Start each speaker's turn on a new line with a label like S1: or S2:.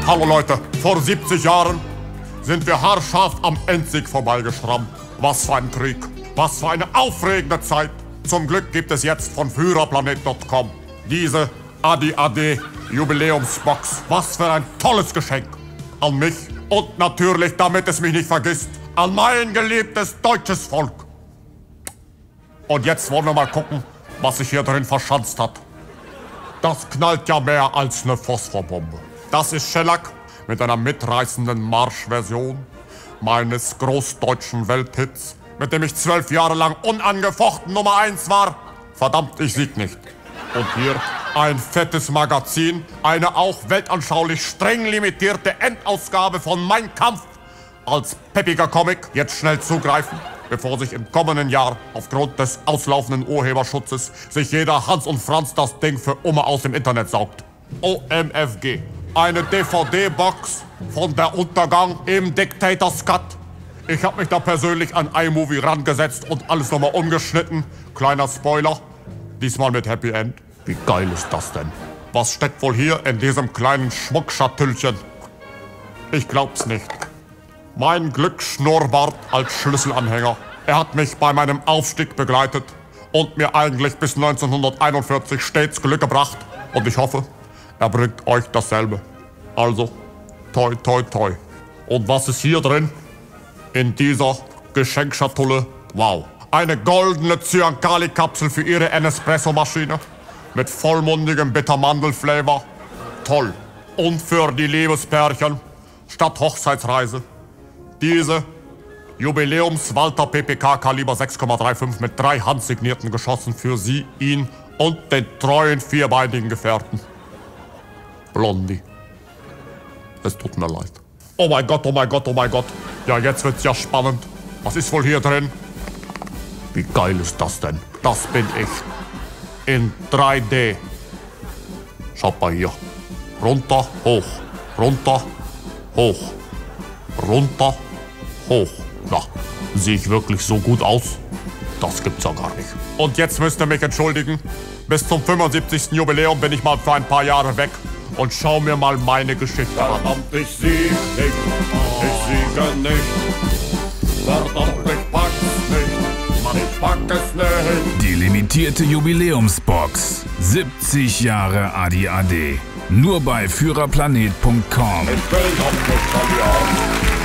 S1: Hallo Leute, vor 70 Jahren sind wir haarscharf am Endsieg vorbeigeschrammt. Was für ein Krieg, was für eine aufregende Zeit. Zum Glück gibt es jetzt von Führerplanet.com diese Adi-Adi Jubiläumsbox. Was für ein tolles Geschenk an mich und natürlich, damit es mich nicht vergisst, an mein geliebtes deutsches Volk. Und jetzt wollen wir mal gucken, was sich hier drin verschanzt hat. Das knallt ja mehr als eine Phosphorbombe. Das ist Shellac mit einer mitreißenden Marschversion meines großdeutschen Welthits, mit dem ich 12 Jahre lang unangefochten Nummer 1 war. Verdammt, ich sieg nicht. Und hier ein fettes Magazin, eine auch weltanschaulich streng limitierte Endausgabe von Mein Kampf als peppiger Comic. Jetzt schnell zugreifen, bevor sich im kommenden Jahr aufgrund des auslaufenden Urheberschutzes sich jeder Hans und Franz das Ding für immer aus dem Internet saugt. OMFG. Eine DVD-Box von Der Untergang im Dictator's Cut. Ich habe mich da persönlich an iMovie rangesetzt und alles nochmal umgeschnitten. Kleiner Spoiler, diesmal mit Happy End. Wie geil ist das denn? Was steckt wohl hier in diesem kleinen Schmuckschatullchen? Ich glaub's nicht. Mein Glücksschnurrbart als Schlüsselanhänger. Er hat mich bei meinem Aufstieg begleitet und mir eigentlich bis 1941 stets Glück gebracht. Und ich hoffe, er bringt euch dasselbe. Also, toi, toi, toi. Und was ist hier drin? In dieser Geschenkschatulle? Wow. Eine goldene Cyankali-Kapsel für Ihre Nespresso-Maschine mit vollmundigem Bittermandelflavor. Toll. Und für die Liebespärchen statt Hochzeitsreise diese Jubiläums-Walter PPK Kaliber 6,35 mit 3 handsignierten Geschossen für Sie, ihn und den treuen vierbeinigen Gefährten. Blondie. Es tut mir leid. Oh mein Gott, oh mein Gott, oh mein Gott. Ja, jetzt wird's ja spannend. Was ist wohl hier drin? Wie geil ist das denn? Das bin ich. In 3D. Schaut mal hier. Runter, hoch. Runter, hoch. Runter, hoch. Na, sehe ich wirklich so gut aus? Das gibt's ja gar nicht. Und jetzt müsst ihr mich entschuldigen. Bis zum 75. Jubiläum bin ich mal für ein paar Jahre weg. Und schau mir mal meine Geschichte an. Verdammt, ich sieg nicht. Ich siege nicht. Verdammt, ich pack's nicht. Mann, ich pack es nicht.
S2: Die limitierte Jubiläumsbox. 70 Jahre Adi-Adi. Nur bei Führerplanet.com.
S1: Ich will doch nicht verlieren.